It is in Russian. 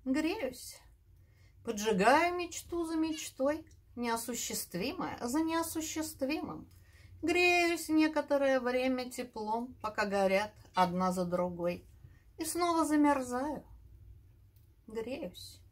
Греюсь, поджигаю мечту за мечтой, неосуществимое за неосуществимым. Греюсь некоторое время теплом, пока горят одна за другой, и снова замерзаю. Греюсь.